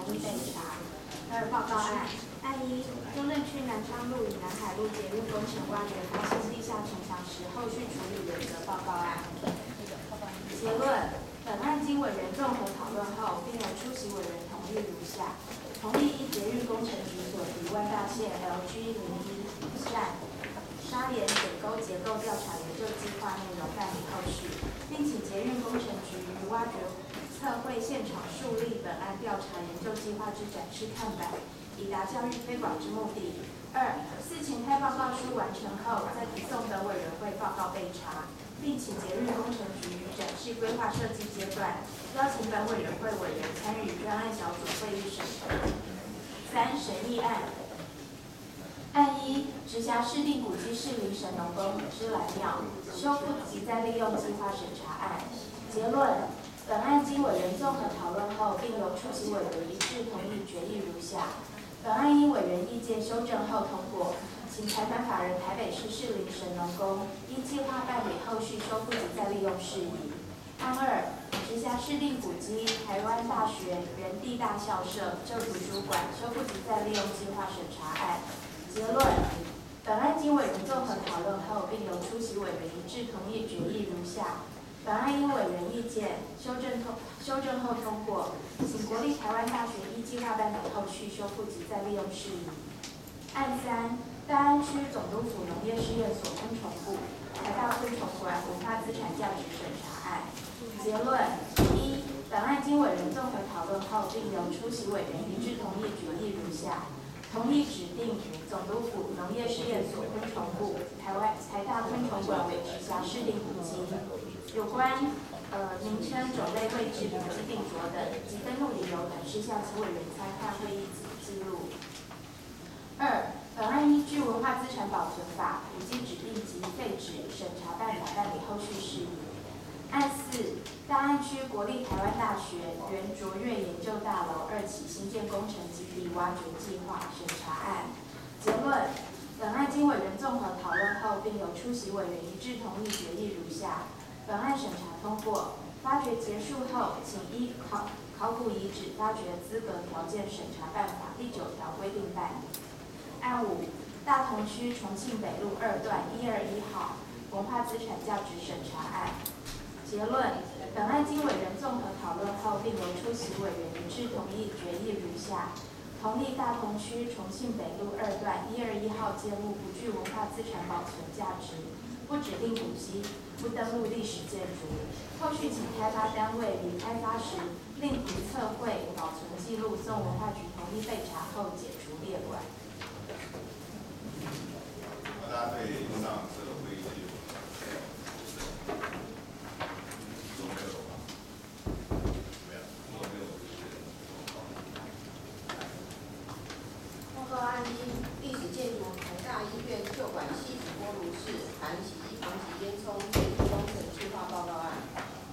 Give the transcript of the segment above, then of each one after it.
意备查。2、报告案：案1，中正区南昌路与南海路捷运工程挖掘发现地下城墙时，后续处理原则报告案。结论：本案经委员综合讨论后，并由出席委员同意如下：同意依捷运工程局所提万大线 LG 01站沙岩水沟结构调查研究计划内容办理后续，并请捷运工程局于挖掘测绘现场树立本案调查研究计划之展示看板，以达教育推广之目的。2、4前开报告书完成后，再提送本委员会报告备查，并请捷运工程局于展示规划设计阶段，邀请本委员会委员参与专案小组会议审核。3、审议案。案1，直辖市立古迹士林神农宫芝兰庙修复及再利用计划审查案。结论：本案经委员综合讨论后，并由出席委员一致同意决议如下：本案因委员意见修正后通过，请财团法人台北市士林神农宫依计划办理后续修复及再利用事宜。案2，直辖市立古迹台湾大学原地大校舍旧图书馆修复及再利用计划审查案。结论：本案经委员综合讨论后，并由出席委员一致同意决议如下：本案因委员意见修正后通过，请国立台湾大学依计划办理后续修复及再利用事宜。案3，大安区总督府农业试验所昆虫部台大昆虫馆文化资产价值审查案。结论：1，本案经委员综合讨论后，并由出席委员一致同意决议如下：同意指定总督府农业试验所昆虫部台大昆虫馆为直辖市立古迹。有关名称、种类、位置、古迹定着等及登录理由等事项，请委员参看会议记录。2、本案依据文化资产保存法、古迹指定及废止审查办法办理后续事宜。案4，大安区国立台湾大学原卓越研究大楼2期新建工程基地挖掘计划审查案。结论：本案经委员综合讨论后，并由出席委员一致同意决议如下：本案审查通过，发掘结束后，请依考古遗址发掘资格条件审查办法第9条规定办理。案5，大同区重庆北路2段121号文化资产价值审查案。结论：本案经委员综合讨论后，并由出席委员一致同意决议如下：同意大同区重庆北路2段121号建物不具文化资产保存价值，不指定古迹，不登录历史建筑。后续请开发单位于开发时另图测绘、保存记录，送文化局同意备查后解除列管。 大家对以上这个会议记录都没有吗？没有，如果没有报告案1，历史建筑台大医院旧馆西子锅炉室含洗衣房及烟囱建筑工程计划报告案。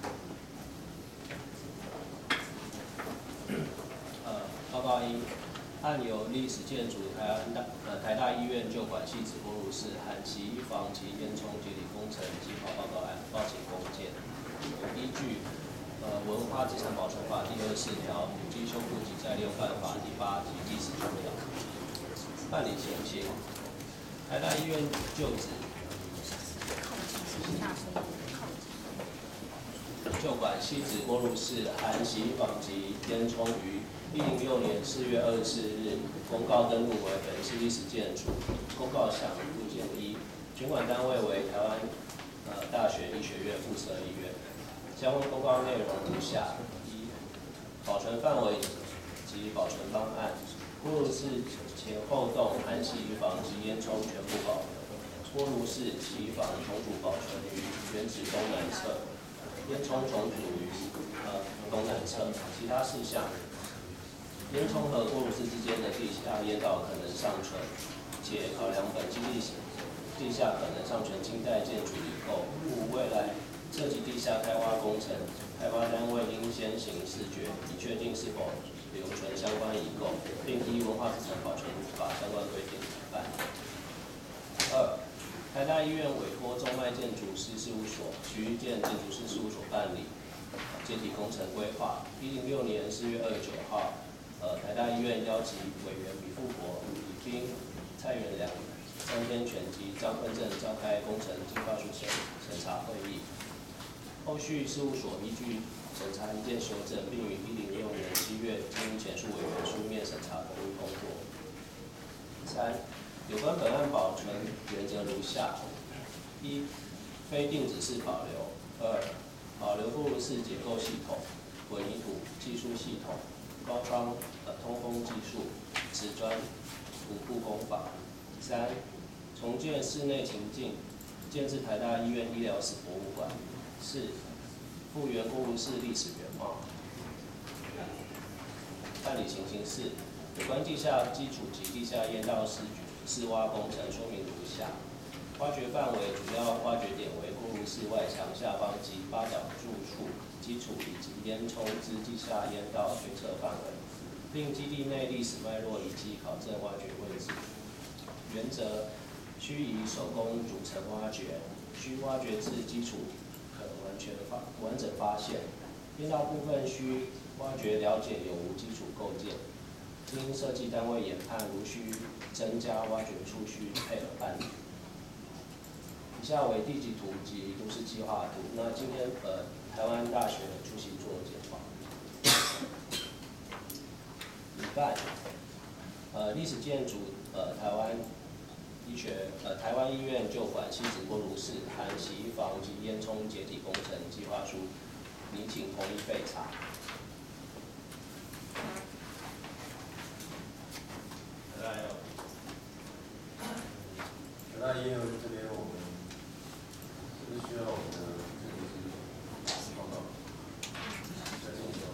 报告1，案由历史建筑台大医院旧馆西子锅炉室含洗衣房及烟囱解体工程计划报告案报请公见。依据文化资产保存法第24条、古迹修复及再利用办法第8及第19条。办理情形：台大医院旧址旧馆西子锅炉室含洗衣房及烟囱于106年4月24日公告登录为本市历史建筑。公告详附件1，权管单位为台湾大学医学院附设医院。相关公告内容如下：1、保存范围及保存方案。锅炉室前后栋含洗衣房及烟囱全部保留。锅炉室、洗衣房重组保存于原址东南侧，烟囱重组于东南侧。其他事项：烟囱和锅炉室之间的地下烟道可能尚存，且考量本基地下可能尚存清代建筑遗构，故未来涉及地下开挖工程，开发单位应先行视觉，以确定是否留存相关遗构，并依文化资产保存法相关规定办。2、台大医院委托中脉建筑师事务所、徐玉建建筑师事务所办理解体工程规划。106年4月29号台大医院邀集委员李富国、李斌、蔡元良、张天全及张坤正召开工程计划书审查会议。后续事务所依据审查意见修正，并于2006年7月经前述委员书面审查同意通过。3、有关本案保存原则如下：一、非定指示保留；二、保留锅炉室结构系统、混凝土技术系统、高窗通风技术、瓷砖涂布工法；三、重建室内情境，建置台大医院医疗史博物馆；四、复原锅炉室历史原貌。办理情形4，有关地下基础及地下堰道施挖工程说明如下：挖掘范围主要挖掘点为锅炉室外墙下方及八角柱处基础以及烟囱之地下堰道推测范围，并基地内历史脉络以及考证挖掘位置。原则：需以手工组成挖掘，需挖掘至基础可完整发现。堰道部分需挖掘了解有无基础构建。经设计单位研判，如需增加挖掘处，需配合办理。以下为地籍图及都市计划图。那今天台湾大学出席做简报。一半历史建筑台湾台湾医院旧馆西子锅炉室含洗衣房及烟囱解体工程计划书，拟请同意备查。 那因为这边我们是不是需要我们的这个是报告？再进行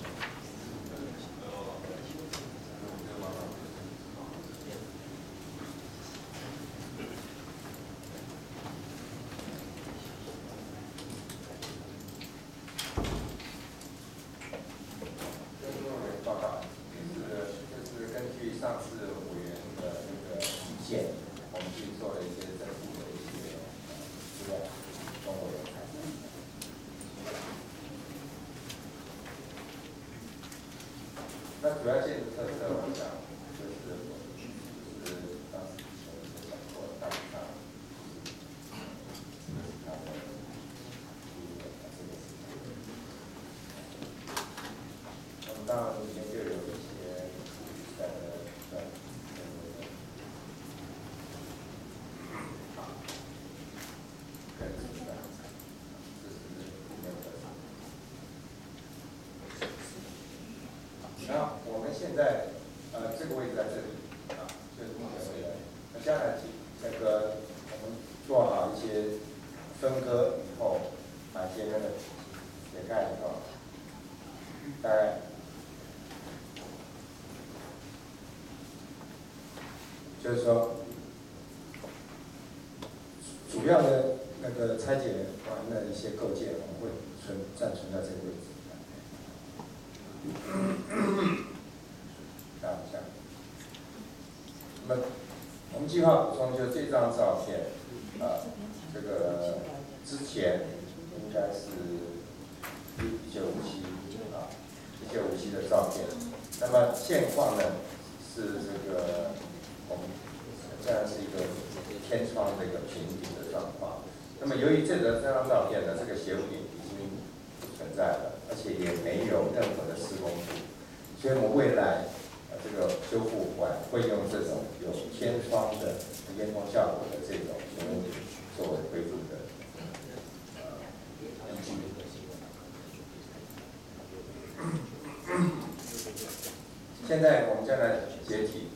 报告，就是根据上次委员的那个意见。我们去做了一些政府的一些资料，中国人才。那主要建筑特色，我想就是当时讲过，大体上就是它的这个事情。那么当然里面就有一些在然后我们现在这个位置在这里就是目前为止。那将来那个我们做好一些分割以后，把一些那个解开以后，大概就是说主要的那个拆解完的一些构件，我们会暂存在这个位置。看一下，那么我们计划补充就是这张照片，这个之前应该是1957的照片。那么现况呢是这个我们现在是一个天窗的一个平顶的状况。那么由于这张照片呢，这个斜顶已经不存在了，而且也没有任何的施工图，所以我们未来这个修复馆会用这种有天窗的烟囱效果的这种斜顶作为恢复的依据。现在我们将来解体。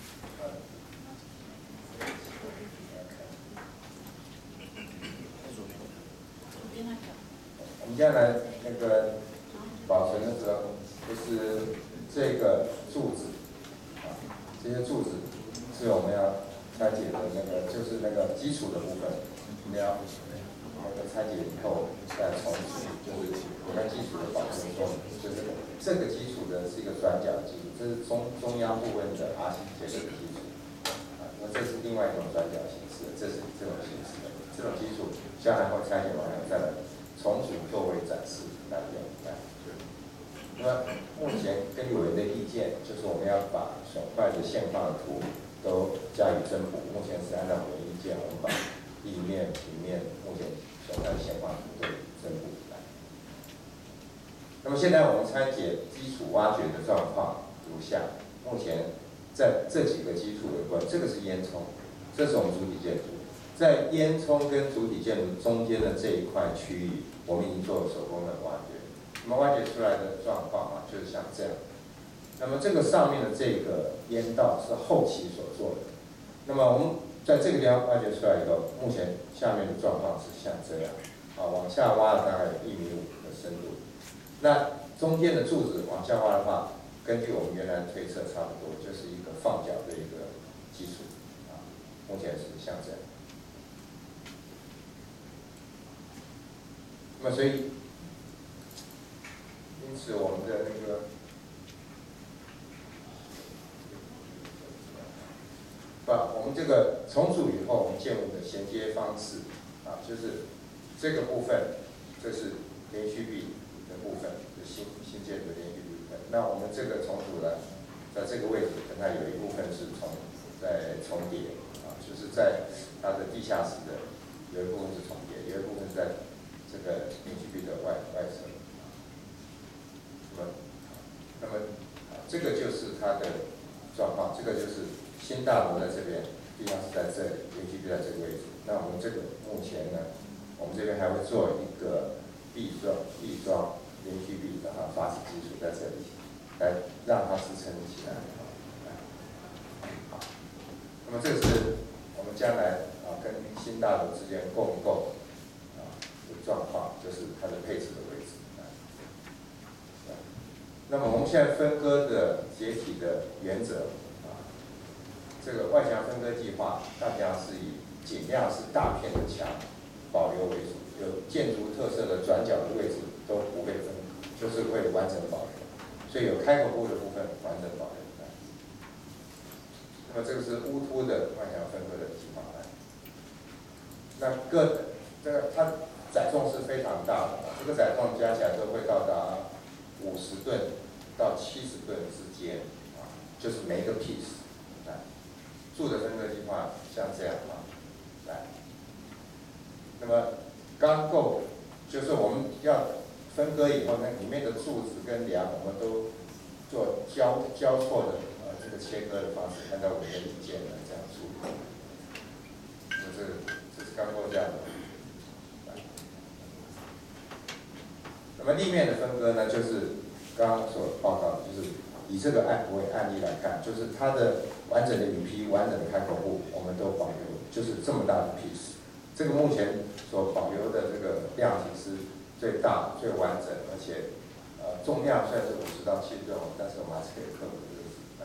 我们将来那个保存的时候，就是这个柱子，这些柱子是我们要拆解的那个，就是那个基础的部分，我们要那个拆解以后再重置，就是我们基础的保存中，就是这个基础的是一个转角基础，这是中央部分的 RC 结构的基础，那这是另外一种转角形式，这是这种形式的，这种基础将来会拆解完了再来重组作为展示来用。那么目前根据委员的意见。 件，就是我们要把损坏的现况的图都加以增补。目前是按照每一件，我们把地面、平面目前损坏的现况图都增补来。那么现在我们拆解基础挖掘的状况如下：目前在这几个基础有关，这个是烟囱，这是我们主体建筑。在烟囱跟主体建筑中间的这一块区域，我们已经做了手工的挖掘。那么挖掘出来的状况啊，就是像这样。那么这个上面的这个烟道是后期所做的。那么我们在这个地方挖掘出来以后，目前下面的状况是像这样，往下挖了大概有1.5米的深度。那中间的柱子往下挖的话，根据我们原来推测，差不多就是一个放脚的一个基础，目前是像这样。那么所以，因此我们的那个，我们这个重组以后，我们建物的衔接方式就是这个部分，这是连续壁的部分，就新建的连续壁部分。那我们这个重组呢，在这个位置跟它有一部分是在重叠就是在它的地下室的有一部分是重叠，有一部分是在这个连续壁的外侧。那么这个就是它的状况，这个就是新大楼在这边，地方是在这里，连续壁在这个位置。那我们这个目前呢，我们这边还会做一个壁桩连续壁的发起基础在这里，来让它支撑起来。好，那么这是我们将来跟新大楼之间共构的状况，就是它的配置的位置。那么我们现在分割的解体的原则这个外墙分割计划，大家是以尽量是大片的墙保留为主，有建筑特色的转角的位置都不会分，就是会完整保留，所以有开口部的部分完整保留。那么这个是乌凸的外墙分割的计划案。那这个它载重是非常大的，这个载重加起来都会到达50吨到70吨之间就是每一个 piece。柱的分割计划像这样来。那么钢构就是我们要分割以后呢，里面的柱子跟梁我们都做交错的这个切割的方式，按照我们的意见来这样处理。这是钢构这样的。那么立面的分割呢，就是刚刚所报告的，就是以这个为案例来看，就是它的完整的雨披、完整的开口部，我们都保留，就是这么大的 piece。这个目前所保留的这个量体是最大、最完整，而且重量虽然是50到70吨，但是我们还是可以克服这个时代。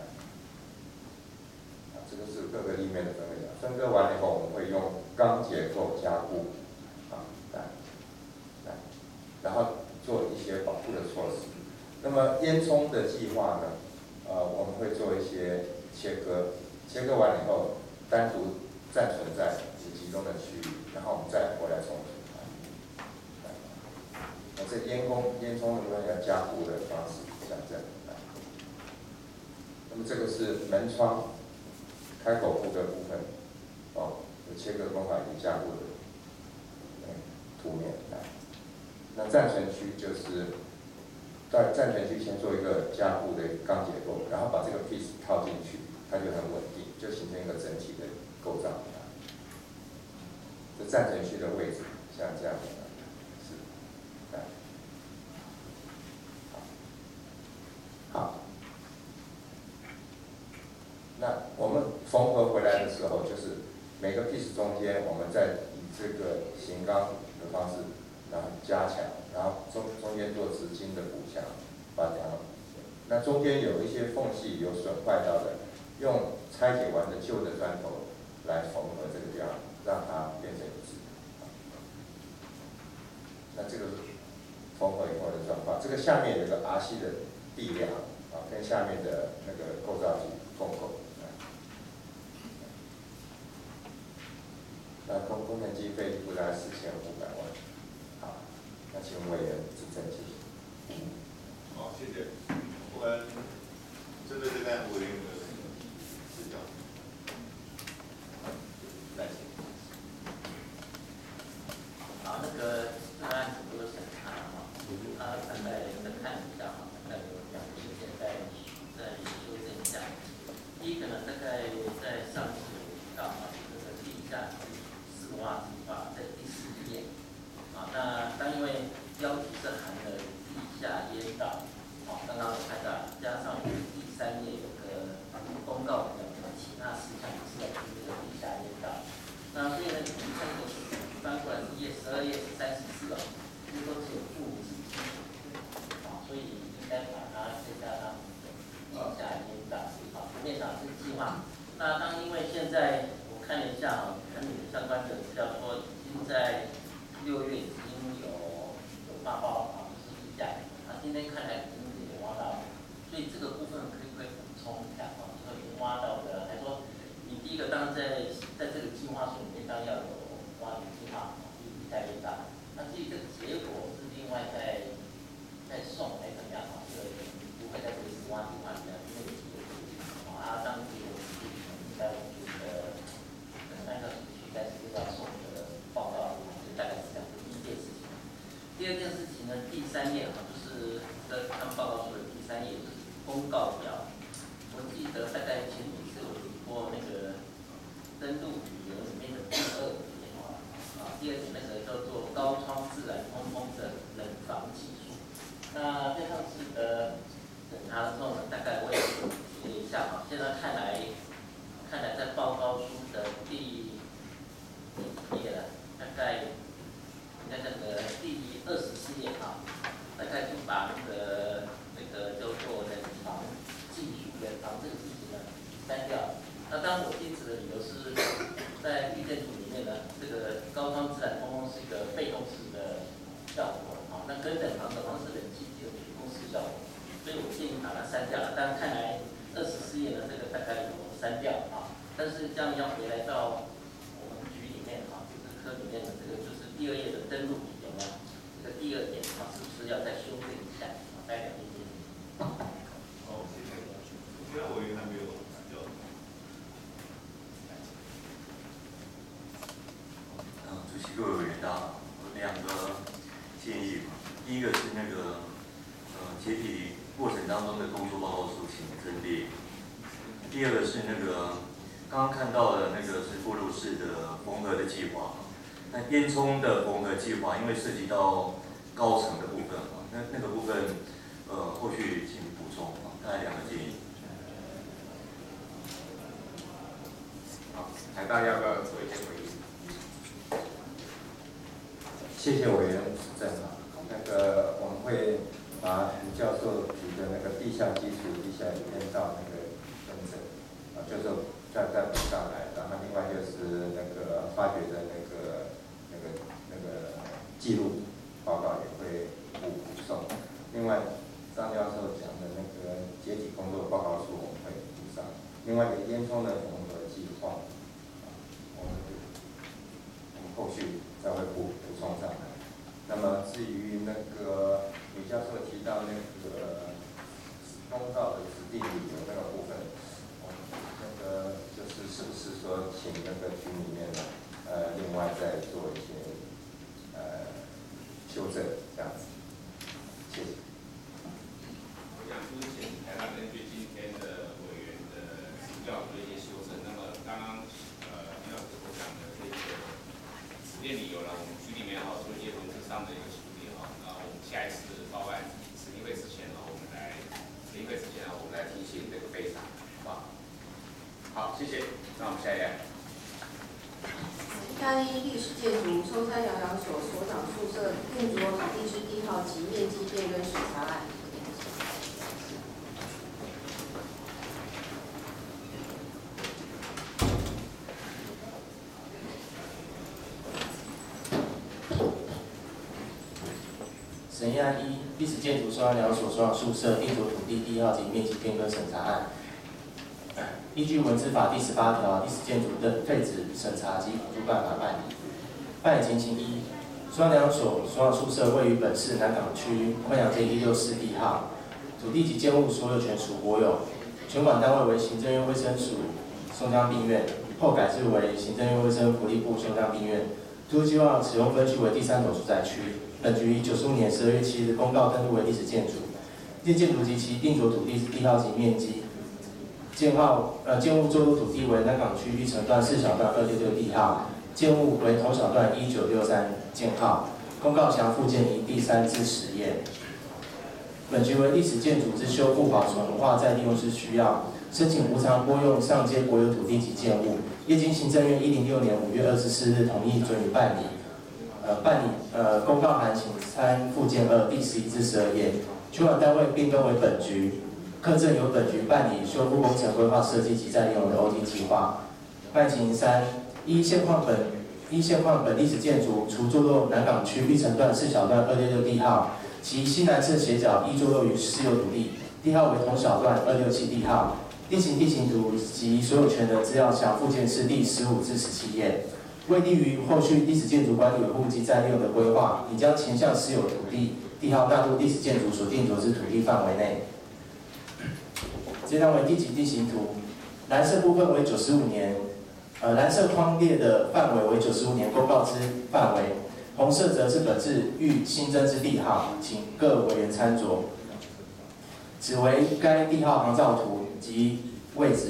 这个是各个立面的分割。分割完了以后，我们会用钢结构加固，然后做一些保护的措施。那么烟囱的计划呢，我们会做一些切割，切割完了以后单独暂存在集中的区域，然后我们再回来重组。那这烟囱的部分要加固的方式，像这样。那么这个是门窗开口部的部分，有切割工法已经加固的图面。那暂存区就是在暂存区先做一个加固的钢结构，然后把这个 piece 套进去，它就很稳定，就形成一个整体的构造。这暂存区的位置像这样的是，好。那我们缝合回来的时候，就是每个 piece 中间，我们再以这个型钢的方式，然后加强，然后中间做直筋的补强，把它。那中间有一些缝隙有损坏到的，用拆解完的旧的砖头来缝合这个地方，让它变成一致。那这个是缝合以后的状况。这个下面有个 RC 的地梁跟下面的那个构造体共构。那工程经费估大概4500万。好，那请委员指正，谢谢。 好，谢谢。我们划。那因为现在我看了一下啊，看你们相关的资料说，已经在6月已经有发包啊，就是地价。今天看来已经有挖到，所以这个部分可以补充一下啊，说已经挖到的，还说你第一个当然在这个计划书里面当然要有挖掘计划，地价越大。那至于这个结果是另外再送还是怎么样啊？这个不会在这个10万里面，因为有几个当地我们在我们按照程序在是要送的报告，就大概是这样。第一件事情，第二件事情呢，第3页哈，就是他们报告书的第3页就是公告表。我记得大概前几次我提过那个登陆旅游里面的第2点第2点那个叫做高窗自然通风的冷房技术。那在上次的审查的时候呢，大概我也提了一下哈。现在看来在报告书的第几页了？大概应该那个第24页啊，大概就把那个叫做冷房技术冷房这个事情呢删掉。那当然我坚持的理由是在预建图里面呢，这个高窗自然通风是一个被动式的效果啊，那跟冷房是冷气机的主动式效果，所以我建议把它删掉了。但看来24页呢，这个大概有删掉啊，但是这样要回来到我们局里面啊，就是科里面的这个就是第2页的登录理由呢，这个第2点啊，是不是要再修正一下啊？大概2点。 好，谢谢。虽然委员还没有谈掉。 主席、各位委员大家好，我2个建议嘛，第一个是那个解体过程当中的工作报告书请增列，第2个是那个刚刚看到的那个是过路式的缝合的计划，那烟囱的缝合计划因为涉及到高层的部分啊，那个部分后续请补充啊，大概2个建议。 好，台大要不要做一些回应？谢谢委员指正啊。那个我们会把吴教授提的那个地下基础、地下烟道那个分诊啊，就是再补上来。然后另外就是那个发掘的那个记录报告也会补送。另外张教授讲的那个解体工作报告书我们会补上。另外一个烟囱的缝合计划，我们后续再会补充上来。那么至于那个李教授提到那个公告的指定理由那个部分，那个就是是不是说请那个局里面呢，另外再做一些修正这样子，谢谢。 我想凸显台大根据今天的委员的指教做一些修正。那么刚刚李老师所讲的这个指定理由呢，我们局里面做一些文字上的一个处理哈。那我们下一次报案审议会之前呢，我们来提醒这个备查，好不好？好，谢谢。那我们下一页。 嘉义历史建筑松山疗养所所长宿舍定着土地之地号及面积变更审查案。 审议案1，历史建筑松山疗养所所长宿舍定着土地地号及面积变更审查案。依据文字法第18条，历史建筑的废止审查及补助办法办理。办理情形1，松山疗养所所长宿舍位于本市南港区昆阳街164地号，土地及建物所有权属国有，权管单位为行政院卫生署松江病院，后改制为行政院卫生福利部松江病院。土地计划使用分区为第3种住宅区。本局于95年12月7日公告登录为历史建筑。历史建筑及其定着土地之地号及面积。建物作入土地为南港区玉成段4小段266地号，建物为头小段1963建号。公告详附件1第3至10页。本局为历史建筑之修复保存文化再利用之需要，申请无偿拨用上街国有土地及建物，业经行政院106年5月24日同意准予办理。公告函请参附件2第11至12页。权管单位并更为本局。 课政由本局办理修复工程规划设计及再利用的 OT 计划。办情3，依现况本历史建筑，除坐落南港区玉成段4小段266地号，其西南侧斜角亦坐落于私有土地，地号为同小段267地号。地形图及所有权人资料详附件是第15至17页。为利于后续历史建筑管理维护及再利用的规划，已将前项私有土地地号纳入历史建筑所定着之土地范围内。这张为地级地形图，蓝色部分为95年，蓝色框列的范围为95年公告之范围，红色则是本次欲新增之地号，请各委员参酌。此为该地号航照图及位置。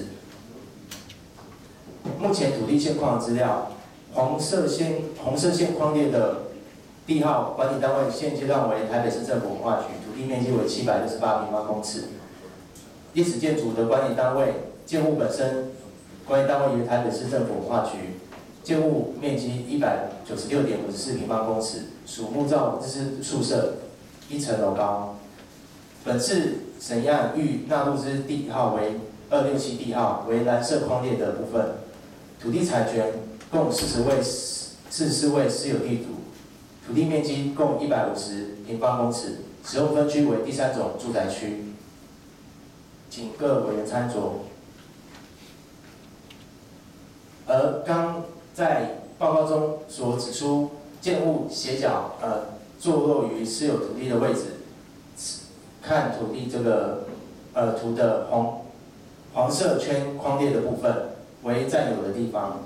目前土地现况资料，红色线框列的地号管理单位现阶段为台北市政府文化局，土地面积为768平方公尺。历史建筑的管理单位，建物本身管理单位为台北市政府文化局，建物面积196.54平方公尺，属木造日式宿舍，1层楼高。本次审议案欲纳入之地号为267地号，为蓝色框列的部分。土地产权共44位私有地主，土地面积共150平方公尺，使用分区为第3种住宅区，请各委员参酌。而刚在报告中所指出，建物斜角坐落于私有土地的位置，看土地这个图的黄色圈框列的部分为占有的地方。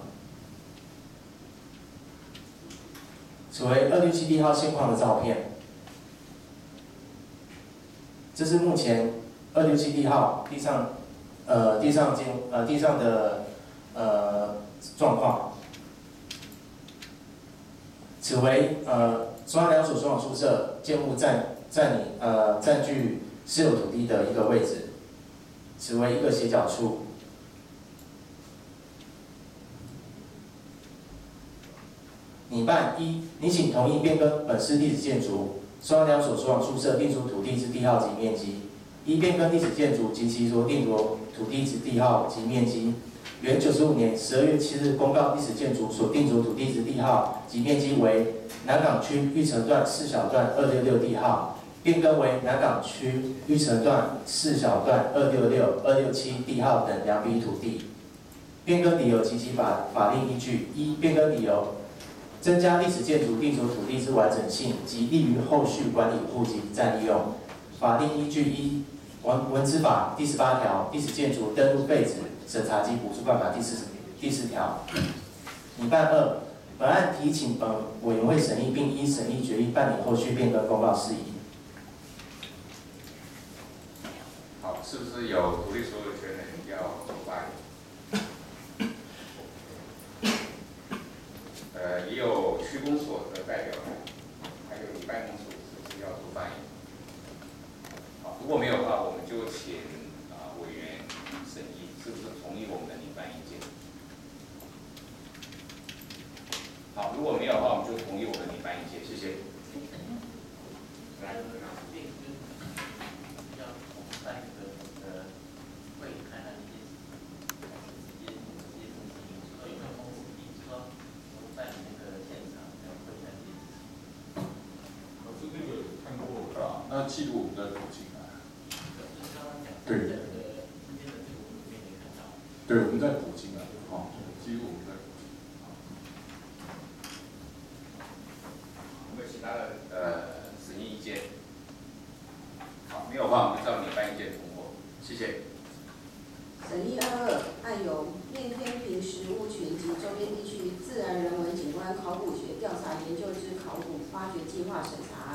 此为267地号现况的照片。这是目前267地号地上的状况。此为中央两所所长宿舍建物占据私有土地的一个位置。此为一个斜角处。拟办1，拟请同意变更本市历史建筑中央两所所长宿舍定属土地之地号及面积。变更历史建筑及其所定着土地之地号及面积，原95年12月7日公告历史建筑所定着土地之地号及面积为南港区玉成段4小段266地号，变更为南港区玉成段4小段266、267地号等2笔土地。变更理由及其法令依据：1、变更理由。增加历史建筑定着土地之完整性及利于后续管理户及再利用。法令依据1、文资法第18条历史建筑登录废止审查及补助办法第4条。拟办2，本案提请本委员会审议，并依审议决议办理后续变更公告事宜。 好，是不是有土地所有权人要发言？也有区公所的代表来，还有你办公所是不是要做发言？好，如果没有的话，我们就请委员审议，是不是同意我们的拟办意见？好，如果没有的话，我们就同意我们的拟办意见，谢谢。来， 那记录我们在附近啊。对。对，我们在附近啊，记录我们在附近。 有没有其他的审议意见？好，没有的话，我们照你办意见通过，谢谢。 审议22案由面天平石屋群及周边地区自然人文景观考古学调查研究之考古发掘计划审查案。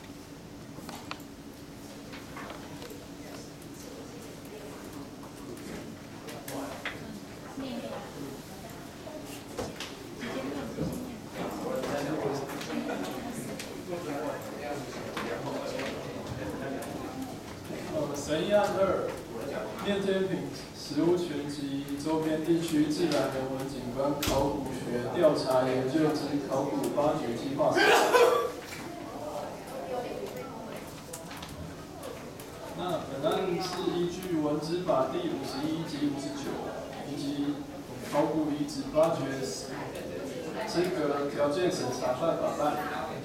审议案2，面天平石屋群及周边地区自然人文景观考古学调查研究之考古发掘计划。那本案是依据文资法第51及59以及考古遗址发掘资格条件审查办法办理。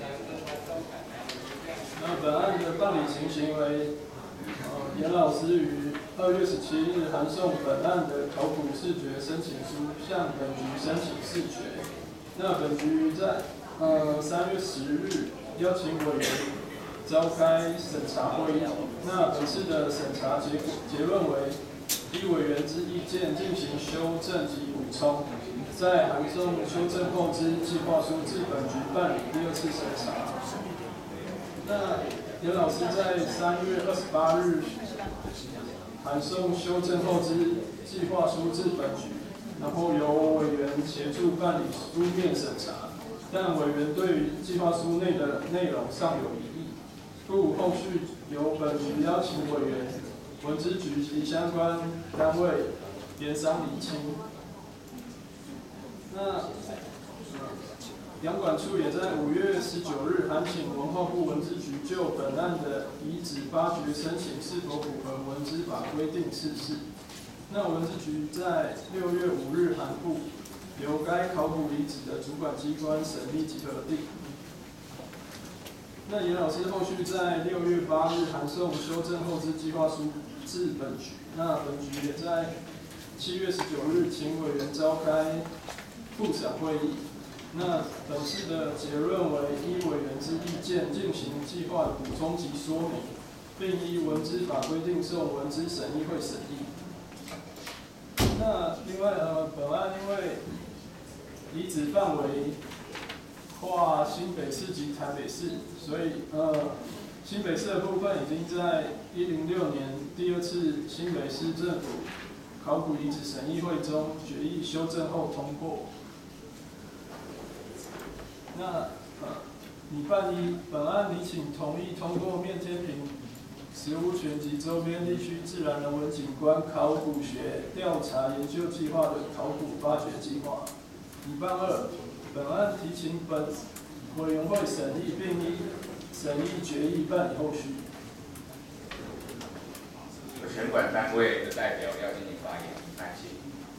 那本案的办理情形为，严老师于2月17日函送本案的考古视觉申请书向本局申请视觉。那本局在3月10日邀请委员召开审查会议。那本次的审查结论为：依委员之意见进行修正及补充，在函送修正后之计划书至本局办理第2次审查。那严老师在3月28日函送修正后之计划书至本局，然后由委员协助办理书面审查，但委员对于计划书内的内容尚有异议，故后续由本局邀请委员、文资局及相关单位研商厘清。那阳管处也在5月19日函请文化部文资局就本案的遗址发掘申请是否符合文资法规定事事。那文资局在6月5日函部，由该考古遗址的主管机关审议及核定。那严老师后续在6月8日函送修正后之计划书至本局。那本局也在7月19日请委员召开复审会议。那本次的结论为：依委员之意见进行计划的补充及说明，并依文资法规定送文资审议会审议。那另外本案因为遗址范围跨新北市及台北市，所以新北市的部分已经在106年第2次新北市政府考古遗址审议会中决议修正后通过。那拟办一，本案拟请同意通过面天坪石屋群及周边地区自然人文景观考古学调查研究计划的考古发掘计划。拟办二，本案提请本委员会审议，并依审议决议办理后续。 有选管单位的代表要进行发言，来请。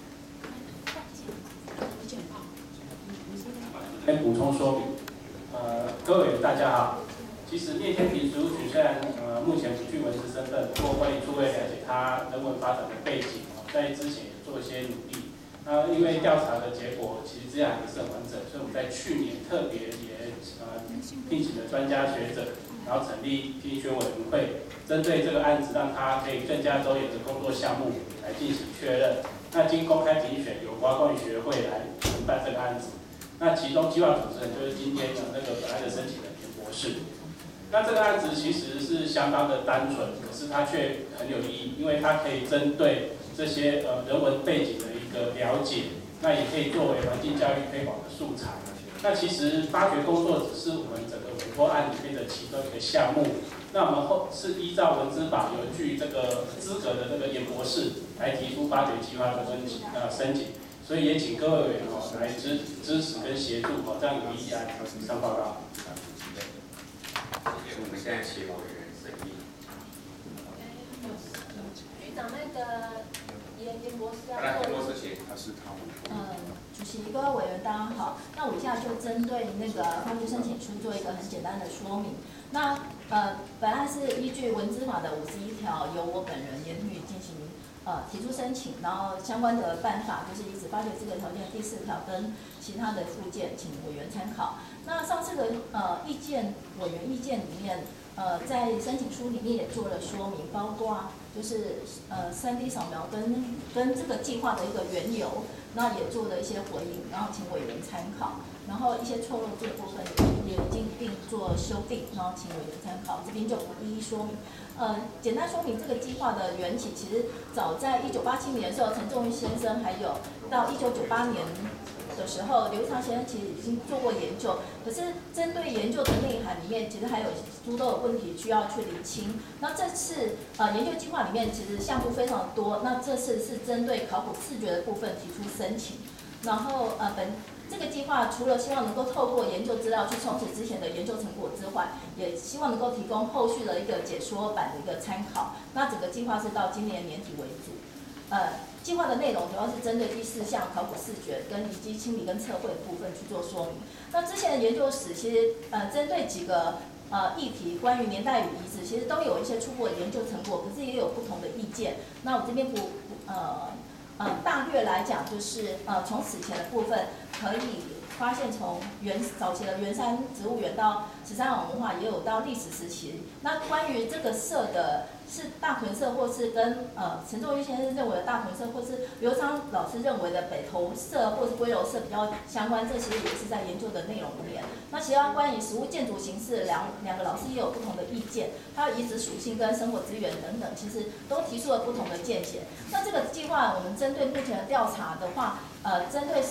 先补充说明，各位委员大家好。其实面天坪石屋群虽然目前不具文资身份，不过关于诸位了解它人文发展的背景，在之前也做一些努力。因为调查的结果其实资料还不是很完整，所以我们在去年特别也聘请了专家学者，然后成立评选委员会，针对这个案子让它可以更加周延的工作项目来进行确认。那经公开评选，由国光学会来承办这个案子。那其中计划主持人就是今天的那个本案的申请人严博士。那这个案子其实是相当的单纯，可是它却很有意义，因为它可以针对这些人文背景的一个了解，那也可以作为环境教育推广的素材。那其实发掘工作只是我们整个委托案里面的其中一个项目。那我们后是依照文资法有具这个资格的那个严博士来提出发掘计划的申请，所以也请各位委员来支持跟协助这样有意义案以上报告。 我们现在请委员审议。 局长，那个严博士要做。 严博士请，他是他。 主席、各位委员，大家好。那我现在就针对那个发掘申请书做一个很简单的说明。那本案是依据文资法的51条，由我本人严玉进行提出申请，然后相关的办法就是遗址发掘资格条件第4条跟其他的附件，请委员参考。那上次的委员意见里面，在申请书里面也做了说明，包括就是3D 扫描跟这个计划的一个缘由，那也做了一些回应，然后请委员参考。然后一些错漏字部分也已经并做修订，然后请委员参考，这边就不一一说明。简单说明这个计划的缘起，其实早在1987年的时候，陈仲义先生还有到1998年的时候，刘长先生其实已经做过研究，可是针对研究的内涵里面，其实还有诸多的问题需要去厘清。那这次研究计划里面其实项目非常多，那这次是针对考古视觉的部分提出申请，然后这个计划除了希望能够透过研究资料去充实之前的研究成果之外，也希望能够提供后续的一个解说版的一个参考。那整个计划是到今年年底为主。计划的内容主要是针对第4项考古视觉跟遗迹清理跟测绘的部分去做说明。那之前的研究史其实针对几个议题，关于年代与遗址，其实都有一些初步的研究成果，可是也有不同的意见。那我这边大略来讲，就是从史前的部分可以发现，从早期的圆山植物园到13网文化，也有到历史时期。那关于这个社的是大屯社，或是跟陈仲玉先生认为的大屯社，或是刘昌老师认为的北投社或是龟楼社比较相关，这其实也是在研究的内容里面。那其他关于实物建筑形式，两个老师也有不同的意见，还有遗址属性跟生活资源等等，其实都提出了不同的见解。那这个计划我们针对目前的调查的话，针对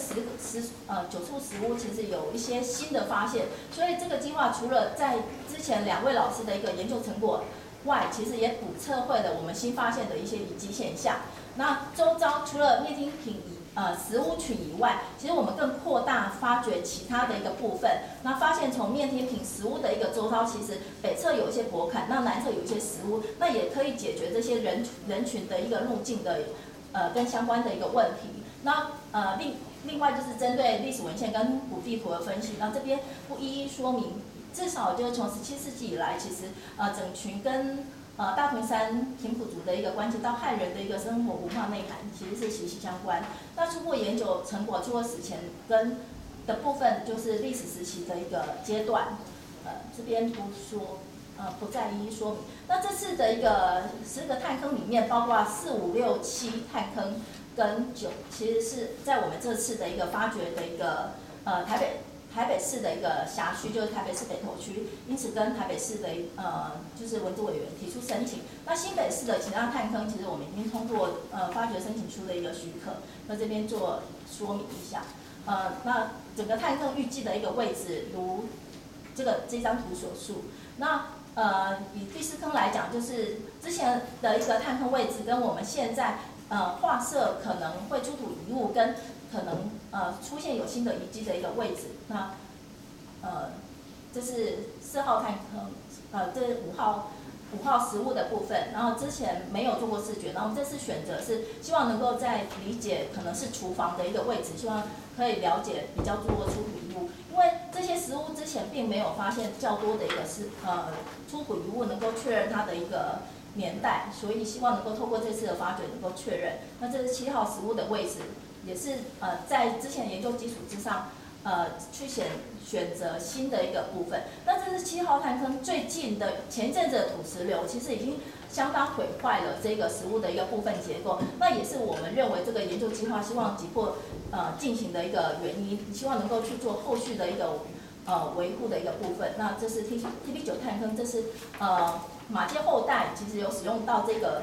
9处实物其实有一些新的发现，所以这个计划除了在之前2位老师的一个研究成果外，其实也补测绘了我们新发现的一些遗迹现象。那周遭除了灭天品石屋群以外，其实我们更扩大发掘其他的一个部分。那发现从灭天品石屋的一个周遭，其实北侧有一些驳坎，那南侧有一些石屋，那也可以解决这些人群的一个路径的跟相关的一个问题。那另外就是针对历史文献跟古地图的分析，那这边不一一说明。至少就是从17世纪以来，其实整群跟大屯山平埔族的一个关系到汉人的一个生活文化内涵，其实是息息相关。那初步研究成果，除了史前跟的部分，就是历史时期的一个阶段，这边不再一一说明。那这次的一个10个探坑里面，包括4、5、6、7探坑跟9，其实是在我们这次的一个发掘的一个台北市的一个辖区，就是台北市北投区，因此跟台北市的就是文资委员提出申请。那新北市的其他探坑，其实我们已经通过发掘申请书的一个许可，那这边做说明一下。那整个探坑预计的一个位置，如这张图所述。那以第4坑来讲，就是之前的一个探坑位置，跟我们现在画设可能会出土遗物跟可能出现有新的遗迹的一个位置。那这是4号探坑，这是5号实物的部分。然后之前没有做过视觉，然后这次选择是希望能够在理解可能是厨房的一个位置，希望可以了解比较多出土遗物。因为这些实物之前并没有发现较多的一个出土遗物能够确认它的一个年代，所以希望能够透过这次的发掘能够确认。那这是7号实物的位置，也是在之前研究基础之上，去选择新的一个部分。那这是7号探坑最近的前一阵子的土石流，其实已经相当毁坏了这个实物的一个部分结构。那也是我们认为这个研究计划希望急迫进行的一个原因，希望能够去做后续的一个维护的一个部分。那这是 TP9 探坑，这是马街后代其实有使用到这个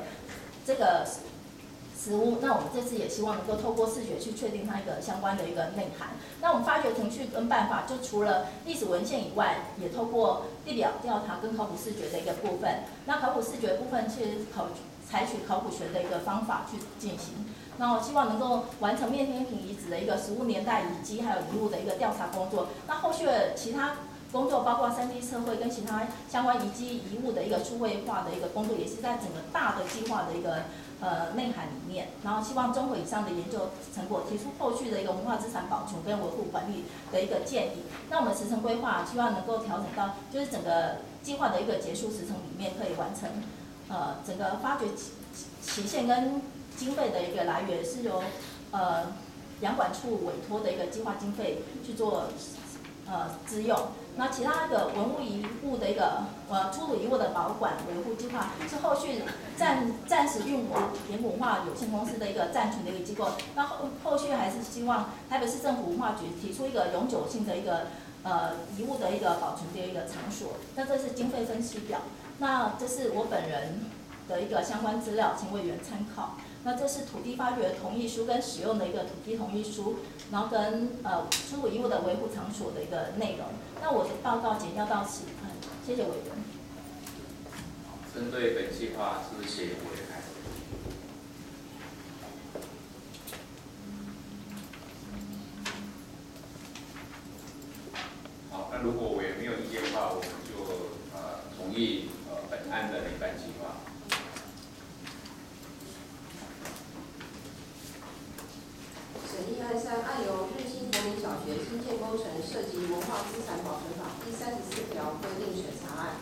实物，那我们这次也希望能够透过视觉去确定它一个相关的一个内涵。那我们发掘程序跟办法，就除了历史文献以外，也透过地表调查跟考古视觉的一个部分。那考古视觉部分其实采取考古学的一个方法去进行。那我希望能够完成灭天品遗址的一个实物年代遗迹还有遗物的一个调查工作。那后续的其他工作包括3D 测绘跟其他相关遗迹遗物的一个数位化的一个工作，也是在整个大的计划的一个内涵里面。然后希望综合以上的研究成果，提出后续的一个文化资产保存跟维护管理的一个建议。那我们时程规划希望能够调整到，就是整个计划的一个结束时程里面可以完成。整个发掘期限跟经费的一个来源是由两管处委托的一个计划经费去做支用。那其他的文物遗物的一个出土遗物的保管维护计划是后续暂时运研文化有限公司的一个暂存的一个机构。那后续还是希望台北市政府文化局提出一个永久性的一个遗物的一个保存的一个场所。那这是经费分析表。那这是我本人的一个相关资料，请委员参考。那这是土地发掘同意书跟使用的一个土地同意书，然后跟出土遗物的维护场所的一个内容。那我的报告简要到此，谢谢委员。 针对本计划，是不是协委员开始？ 学新建工程涉及文化资产保存法第34条规定审查案。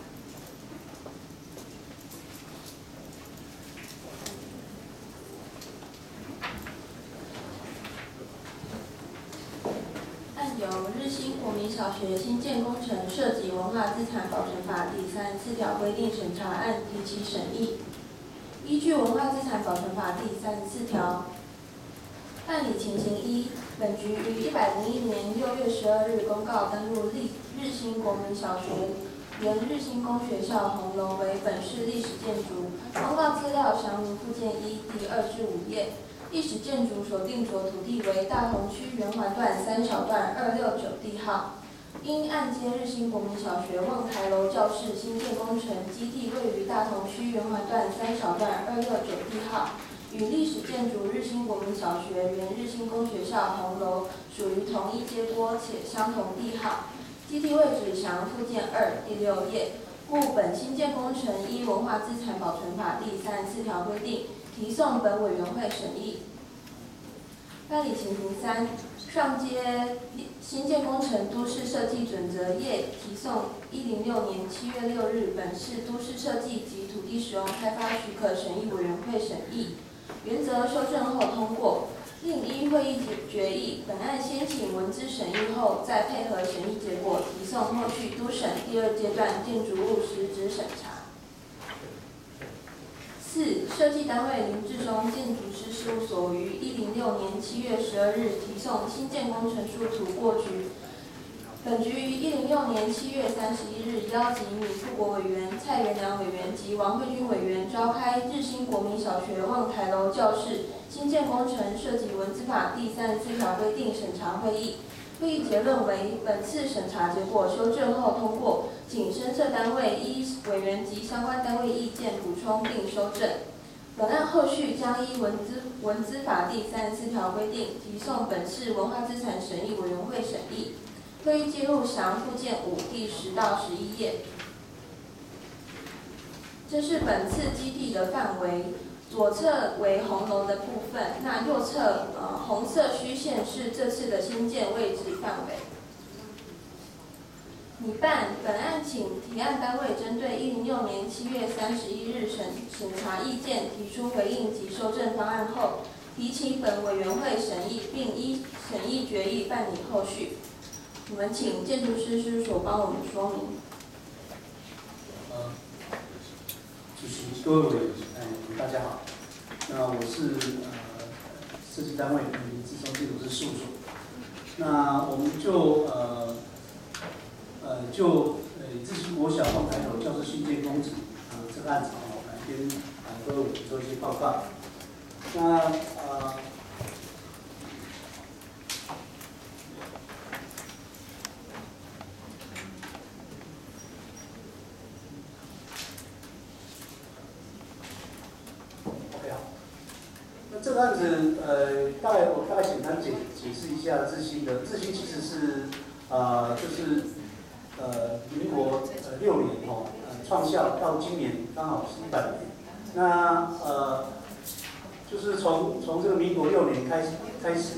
案由日新国民小学新建工程涉及文化资产保存法第34条规定审查案提起审议。依据文化资产保存法第34条，办理情形一，本局于101年6月12日公告登录日新国民小学原日新公学校红楼为本市历史建筑。公告资料详明附件一第2至5页。历史建筑所定着土地为大同区圆环段3小段269地号。因按接日新国民小学望台楼教室新建工程基地位于大同区圆环段3小段269地号，与历史建筑日新国民小学原日新公学校红楼属于同一街郭且相同地号。基地位置详附件2第6页。故本新建工程依文化资产保存法第34条规定，提送本委员会审议。办理情形3，上接新建工程都市设计准则业提送106年7月6日本市都市设计及土地使用开发许可审议委员会审议，原则修正后通过。另依会议决议，本案先请文资审议后，再配合审议结果，提送后续都审第2阶段建筑物实质审查。4. 设计单位林志忠建筑师事务所于106年7月12日提送新建工程书图过局。本局于106年7月31日邀集米富国委员、蔡元良委员及王慧君委员召开日新国民小学望台楼教室新建工程涉及文资法第34条规定审查会议。会议结论为，本次审查结果修正后通过，请申设单位依委员及相关单位意见补充并修正。本案后续将依文资法第34条规定，提送本市文化资产审议委员会审议。会议记录详附件5第10到11页。这是本次基地的范围。左侧为红楼的部分，那右侧红色虚线是这次的新建位置范围。拟办本案请提案单位针对106年7月31日审查意见提出回应及修正方案后，提起本委员会审议，并依审议决议办理后续。我们请建筑师事务所帮我们说明。 主席、各位委员，大家好。那我是设计单位林志忠建筑师事务所。那我们就日新国小望台楼教室新建工程这个案子来跟各位委员做一些报告。那这个案子，我大概简单解释一下日新的。日新其实是就是民国6年创校到今年刚好是100年。那就是从这个民国6年开始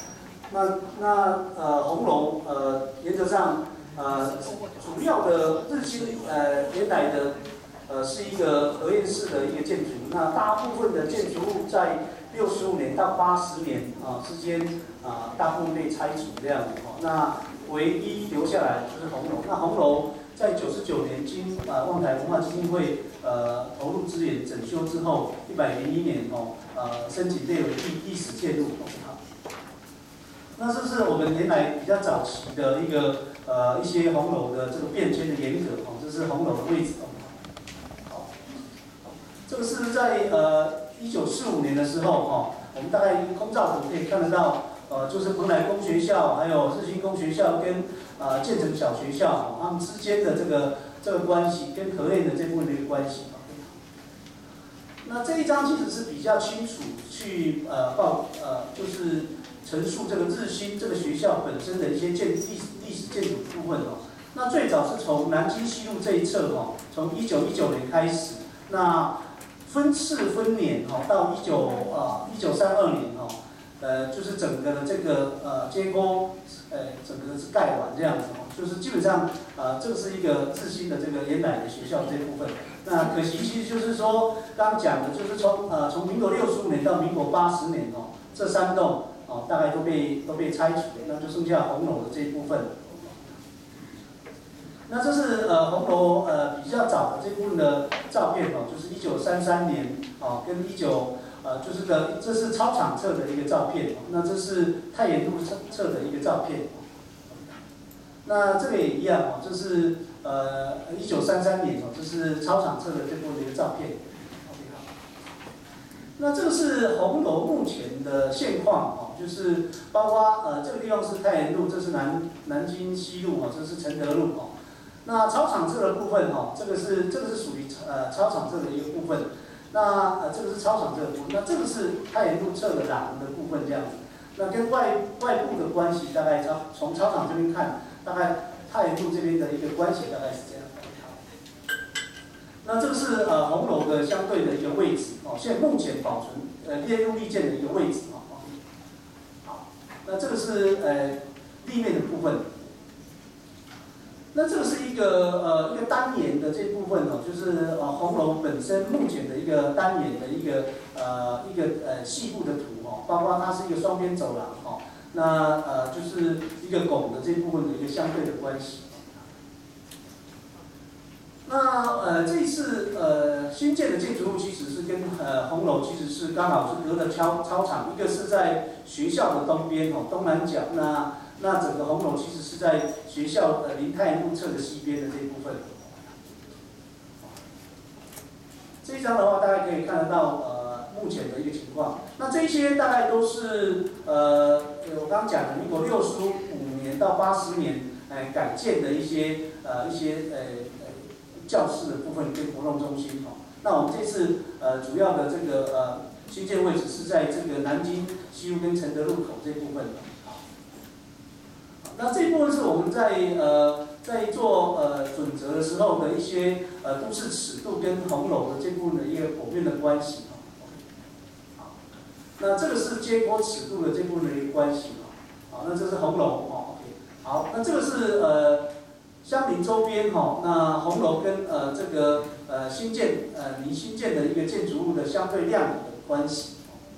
那红楼原则上主要的日新原来的是一个合院式的一个建筑，那大部分的建筑物在65年到80年之间大部分被拆除这样子那唯一留下来就是红楼。那红楼在99年经望台文化基金会投入资源整修之后，101年申请列为历史建筑。那这是我们原来比较早期的一些红楼的这个变迁的严格这是红楼的位置这个是在1945年的时候我们大概空照图可以看得到，就是蓬莱工学校还有日新工学校跟建成小学校他们之间的这个关系，跟合院的这部分的一个关系那这一章其实是比较清楚去就是陈述这个日新这个学校本身的一些历史建筑部分那最早是从南京西路这一侧从1919年开始，那分次分年到1932年就是整个的这个街沟整个是盖完这样子哦，就是基本上这个是一个自新的这个原来的学校这部分。那可惜其实就是说刚讲的就是从民国65年到民国80年哦，这3栋哦大概都被拆除了，那就剩下红楼的这一部分。那这是红楼比较早的这部分的照片哦，就是1933年哦跟就是这是操场侧的一个照片哦，那这是太原路侧的一个照片。那这个也一样哦，这是1933年哦，这是操场侧的这部分的一个照片。那这个是红楼目前的现况哦，就是包括这个地方是太原路，这是南京西路哦，这是承德路哦。那操场侧的部分哦，这个是属于操场侧的一个部分。那这个是操场侧的部分，那这个是太原路侧的廊的部分这样子。那跟外部的关系大概从操场这边看，大概太原路这边的一个关系大概是这样。那这个是红楼的相对的一个位置哦，现在目前保存列入历建的一个位置哦。好，那这个是立面的部分。那这个是一个单元的这部分哦，就是红楼本身目前的一个单元的一个细部的图哦，包括它是一个双边走廊哦，那就是一个拱的这部分的一个相对的关系。那这一次新建的建筑物其实是跟红楼其实是刚好是隔着操场，一个是在学校的东边哦，东南角那整个红楼其实是在学校临太原路侧的西边的这一部分。这一张的话，大家可以看得到目前的一个情况。那这些大概都是我刚刚讲的民国65年到80年改建的一些教室的部分跟活动中心哦。那我们这次主要的这个新建位置是在这个南京西路跟承德路口这部分。那这一部分是我们在做准则的时候的一些都市尺度跟红楼的这部分的一个剖面的关系哦。好，那这个是街坡尺度的这部分的一个关系哦。好，那这是红楼哦 ，OK。好，那这个是相邻周边哈，那红楼跟这个离新建的一个建筑物的相对量的关系。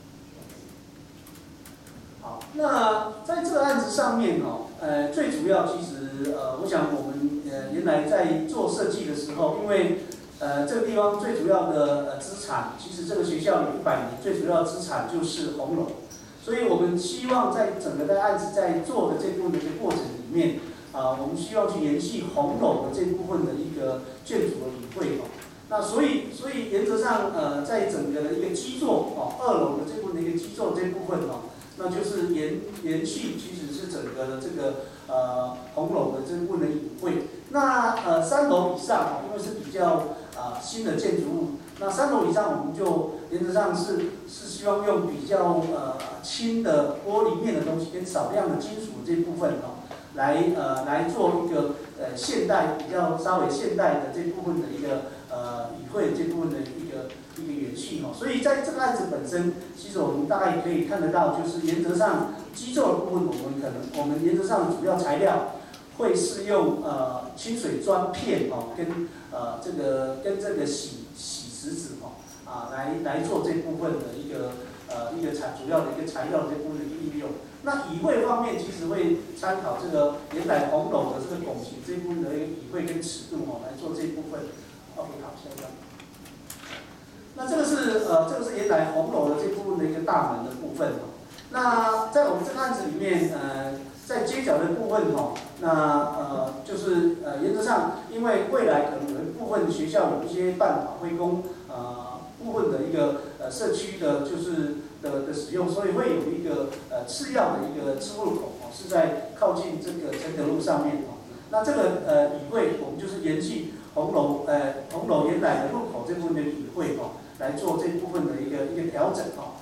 好，那在这个案子上面哦。最主要其实我想我们原来在做设计的时候，因为这个地方最主要的资产，其实这个学校有100年，最主要的资产就是红楼，所以我们希望在整个的案子在做的这部分的过程里面，我们希望去延续红楼的这部分的一个建筑的理会哦。那所以原则上在整个的一个基座哦，2楼的这部分的一个基座这部分哦。那就是延续，其实是整个的这个红楼的这部分的隐晦。那3楼以上，因为是比较新的建筑物，那3楼以上我们就原则上是希望用比较轻的玻璃面的东西跟少量的金属这部分哦，来做一个现代比较稍微现代的这部分的一个隐晦这部分的一个延续哦。所以在这个案子本身，其实我们大概可以看得到，就是原则上基座的部分，我们原则上主要材料会是用清水砖片哦，跟这个洗石子哦来做这部分的一个主要的一个材料这部分的一个应用。那语汇方面，其实会参考这个原来红楼的这个拱形这部分的一个语汇跟尺度哦来做这部分。OK， 好，下一张。那这个是原来红楼的这部分的一个大门的部分哦。那在我们这个案子里面，在街角的部分哦，那就是原则上，因为未来可能有一部分学校有一些办法会供部分的一个社区的就是的使用，所以会有一个次要的一个支路口哦，是在靠近这个承德路上面哦。那这个语汇我们就是延续红楼原来的入口这部分的语汇哦，来做这部分的一个调整哦。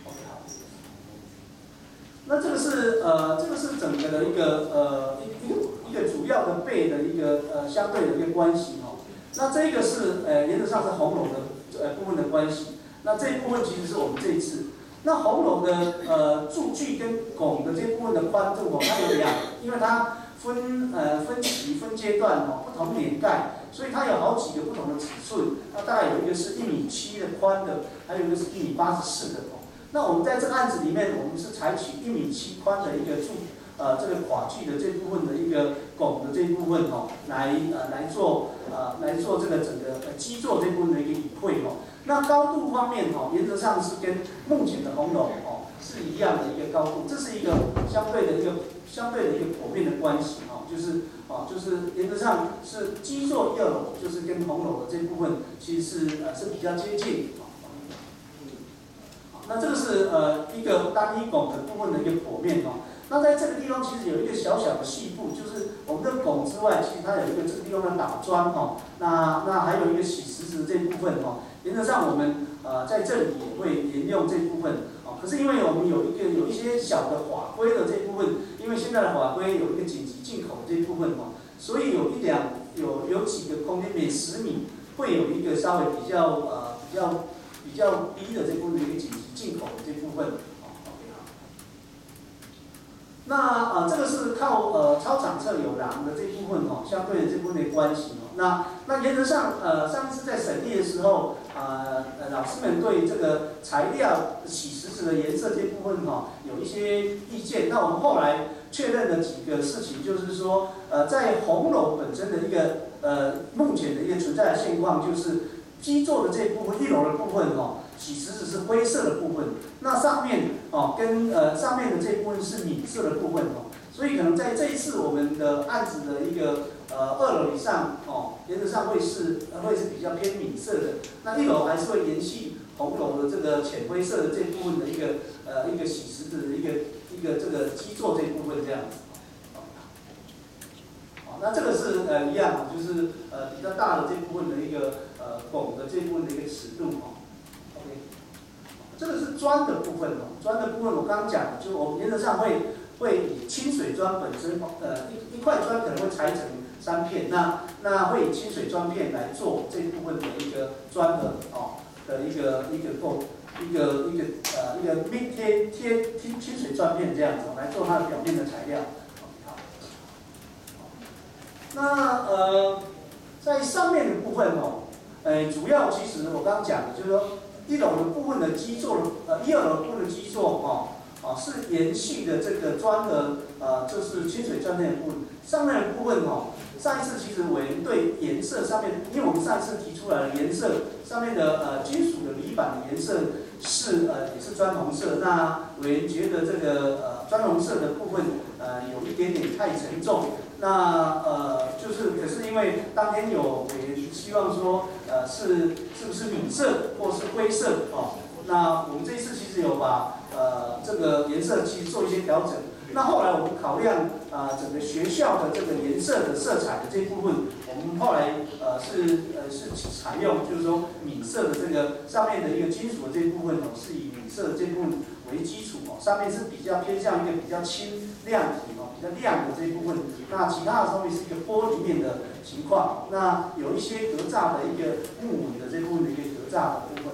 那这个是整个的一个主要的背的一个相对的一个关系哦。那这个是原则上是红楼的部分的关系。那这一部分其实是我们这一次。 那红楼的柱距跟拱的这部分的宽度哦，它有两，因为它分期分阶段哦，不同年代，所以它有好几个不同的尺寸。那大概有一个是1.7米的宽的，还有一个是1.84米的哦。那我们在这个案子里面，我们是采取1.7米宽的一个这个跨距的这部分的一个拱的这部分哦，来做这个整个基座这部分的一个理会哦。那高度方面哦，原则上是跟目前的红楼哦是一样的一个高度，这是一个相对的一个剖面的关系哦，就是原则上是基座1、2楼，就是跟红楼的这部分其实是比较接近。那这个是一个单一拱的部分的一个剖面哦。那在这个地方其实有一个小小的细部，就是我们的拱之外，其实它有一个这个地方的打桩哦，那还有一个洗石子这部分哦。原则上我们在这里也会沿用这部分哦。可是因为我们有一些小的法规的这部分，因为现在的法规有一个紧急进口的这部分哦，所以有几个空间每10米会有一个稍微比较低的这部分的一个紧急进口的这部分。那这个是靠操场侧有廊的这部分哦，相对的这部分的关系哦。那原则上上次在审议的时候，老师们对这个材料洗石子的颜色这部分哦有一些意见。那我们后来确认了几个事情，就是说在红楼本身的一个目前的一个存在的现况，就是基座的这部分1楼的部分哦。洗石子是灰色的部分，那上面哦跟上面的这部分是米色的部分哦，所以可能在这一次我们的案子的一个2楼以上哦，原则上会是比较偏米色的，那1楼还是会延续红楼的这个浅灰色的这部分的一个洗石子的一个这个基座这部分这样子。那这个是一样，就是比较大的这部分的一个拱的这部分的一个尺度哦。这个是砖的部分哦，砖的部分我刚刚讲，就我们原则上会以清水砖本身一块砖可能会裁成3片，那会以清水砖片来做这部分的一个砖的一个贴清水砖片这样子来做它的表面的材料。那在上面的部分哦，主要其实我刚刚讲的就是说。1楼的部分的基座1、2楼部分的基座是延续的这个砖的就是清水砖片的部分，上面的部分上一次其实委员对颜色上面，因为我们上一次提出来的颜色上面的金属的铝板的颜色是也是砖红色，那委员觉得这个砖红色的部分有一点点太沉重，那就是可是因为当天有委员希望说是不是米色或是灰色哦，那我们这一次其实有把这个颜色其实做一些调整。那后来我们考量整个学校的这个颜色的色彩的这部分，我们后来是采用就是说米色的这个上面的一个金属的这部分是以米色的这部分为基础上面是比较偏向一个比较轻亮体比较亮的这部分，那其他的上面是一个玻璃面的情况，那有一些格栅的一个木纹的这部分的一个格栅的部分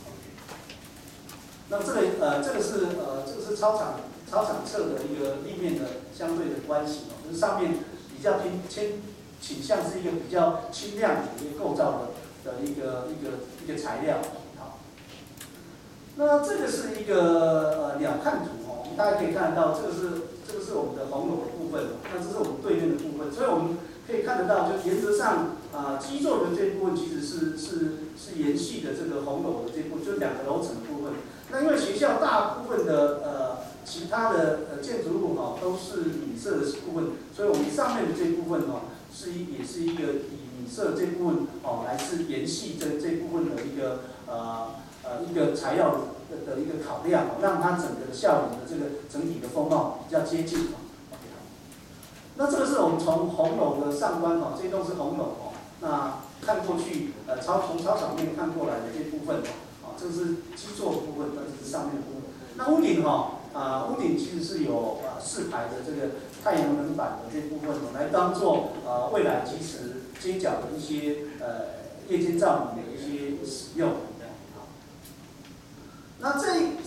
那这个是操场侧的一个立面的相对的关系就是上面比较倾向是一个比较轻亮的一个构造的一个材料。好，那这个是一个鸟瞰图大家可以看得到，这个是我们的红楼的部分那这是我们对面的部分，所以我们可以看得到，就原则上基座的这部分其实是延续的这个红楼的这部分，就2个楼层的部分。那因为学校大部分的其他的建筑物都是米色的部分，所以我们上面的这部分也是一个以米色这部分来是延续这部分的一个材料的一个考量让它整个校园的这个整体的风貌比较接近那这个是我们从红楼的上端这栋是红楼那看过去从操场面看过来的这部分这个是基座的部分，这是上面的部分。那屋顶屋顶其实是有4排的这个太阳能板的这部分来当做未来即时街角的一些夜间照明的一些使用。那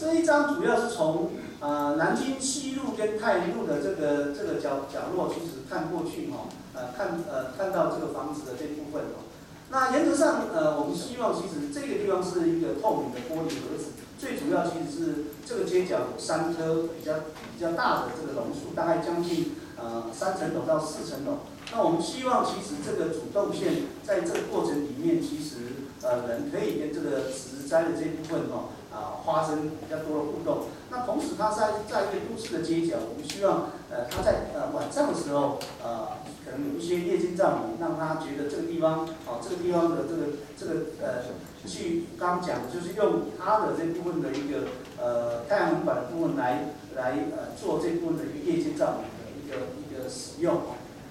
这一张主要是从南京西路跟太原路的这个角落，其实看过去看到这个房子的这部分那原则上我们希望其实这个地方是一个透明的玻璃盒子，最主要其实是这个街角有3棵比较大的这个榕树，大概将近3层楼到4层楼。那我们希望其实这个主动线在这个过程里面，其实人可以跟这个植栽的这部分发生比较多的互动。那同时它在一个都市的街角，我们希望它在晚上的时候可能有一些夜间照明，让他觉得这个地方这个地方的这个去刚刚讲的就是用它的这部分的一个太阳能板的部分来做这部分的一个夜间照明的一个使用。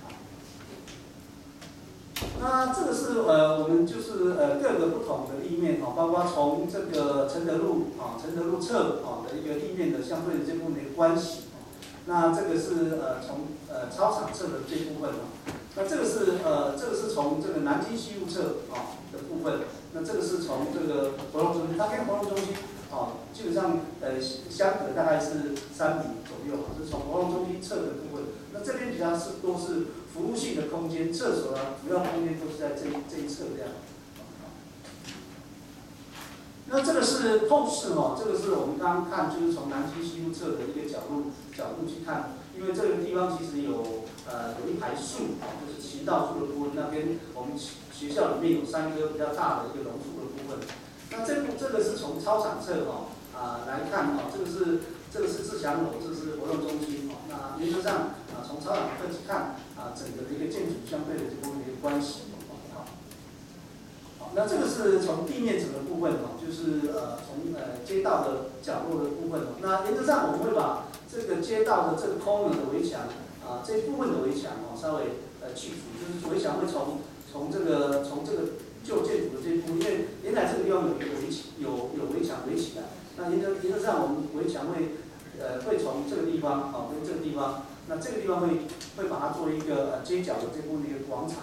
那这个是我们就是各个不同的立面包括从这个承德路侧的一个立面的相对的这部分的一个关系。那这个是从操场侧的这部分那这个是从这个南京西路侧的部分。那这个是从这个活动中心，它跟活动中心基本上相隔大概是3米左右是从活动中心侧的部分。那这边比较多是服务性的空间，厕所主要空间都是在这一侧这样。那这个是透视这个是我们刚刚看，就是从南京西路侧的一个角度去看，因为这个地方其实有一排树就是行道树的部分，那边我们学校里面有3棵比较大的一个榕树的部分。那这个是从操场侧来看这个是自强楼，这是活动中心那原则上从操场侧去看整个的一个建筑相对的这部分的一个关系。那这个是从地面层的部分就是从街道的角落的部分那原则上我们会把这个街道的这个空的围墙这一部分的围墙稍微去除，就是围墙会从这个旧建筑的这一部分，因为原来这个地方有围墙围起来，那原则上我们围墙会从这个地方跟这个地方，那这个地方会把它做一个街角的这部分的一个广场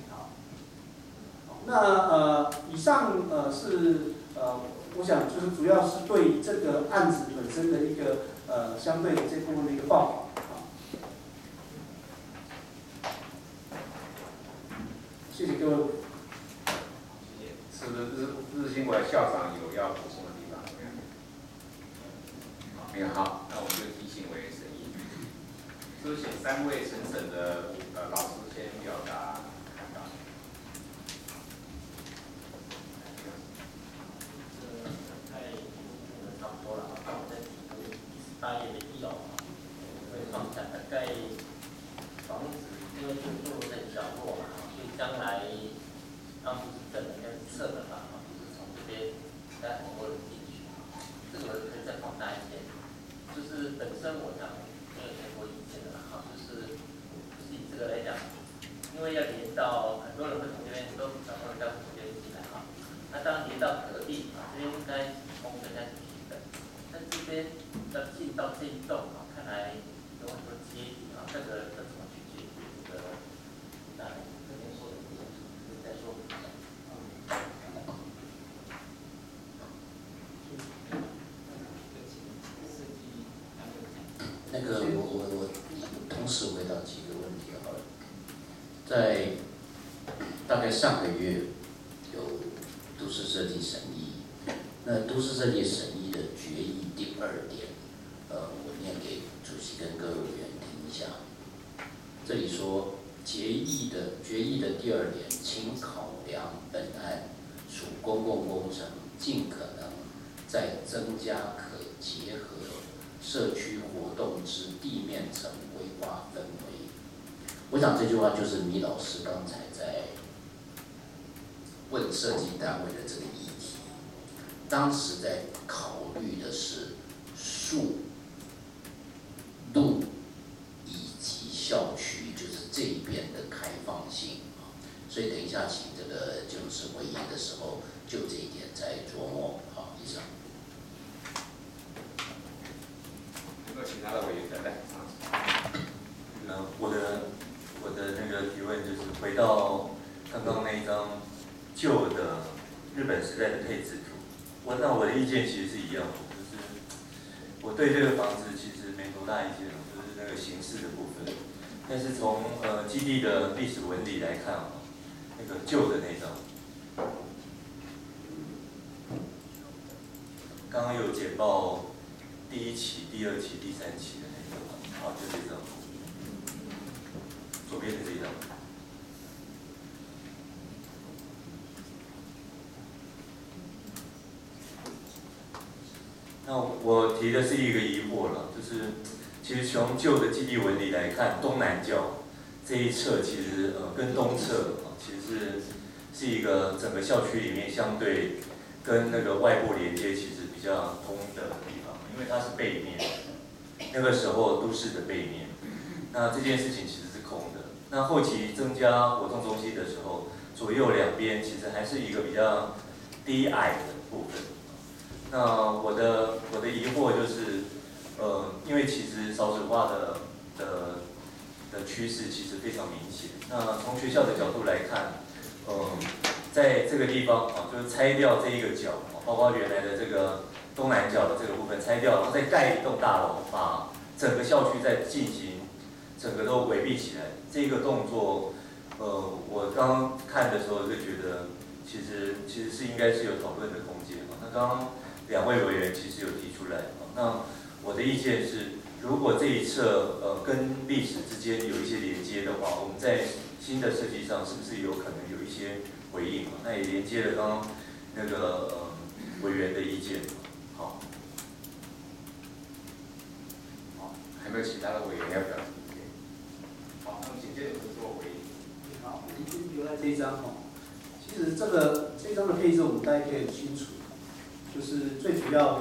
那以上是我想就是主要是对这个案子本身的一个相对的这部分的一个报告。谢谢各位。 是不是日新馆校长有要补充的地方？没有。好，那我们就提醒委员审议。是不是请3位陈审的老师先表达看法？ 差不多了那我再提出18页的1会放下大概房子，因为就坐落在角落所以将来当初是正的，应该是侧的就是从这边再很多人进去，这个可以再放大一些。就是本身我想没有太多意见的就是以这个来讲，因为要连到很多人会从这边都找到要从这边进来那当然连到隔壁这边应该通的，应该是平的，但这边要进到这一栋看来有很多阶梯这个要怎么去解决这个？那这边说的不清楚，再说明一下。 那个我同时回答几个问题好了，在大概上个月有都市设计审议，那都市设计审议的决议第2点，我念给主席跟各位委员听一下。这里说决议的第2点，请考量本案属公共工程，尽可能在增加可结合社区活动之地面层规划氛围。我想这句话就是米老师刚才在问设计单位的这个议题，当时在考虑的是树、路以及校区，就是这一边的开放性所以等一下请这个建筑师会议的时候，就这一点再琢磨。好，以上。 有没有其他的委员在上？ 我的那个提问就是回到刚刚那一张旧的日本时代的配置图，那我的意见其实是一样的，就是对这个房子其实没多大意见，就是那个形式的部分。但是从基地的历史纹理来看那个旧的那张，刚刚有简报第1期、第2期、第3期的那个，就这张，左边的这一张。那我提的是一个疑惑了，就是其实从旧的基地纹理来看，东南角这一侧其实跟东侧其实是一个整个校区里面相对跟那个外部连接其实比较通的地方，因为它是背面，那个时候都市的背面，那这件事情其实是空的。那后期增加活动中心的时候，左右两边其实还是一个比较低矮的部分。那我的疑惑就是，因为其实少子化的趋势其实非常明显。那从学校的角度来看，在这个地方就是拆掉这一个角，包括原来的这个东南角的这个部分拆掉，然后再盖一栋大楼，把整个校区再进行整个都围闭起来。这个动作，我刚刚看的时候就觉得，其实是应该是有讨论的空间。那刚刚2位委员其实有提出来，那我的意见是，如果这一侧跟历史之间有一些连接的话，我们在新的设计上是不是有可能有一些回应？那也连接了刚刚那个委员的意见。好， 好，还没有其他的委员要表示意见。好，那么紧接着是做回应。 好，我们留在这一张其实这张的配置我们大家可以很清楚。就是最主要，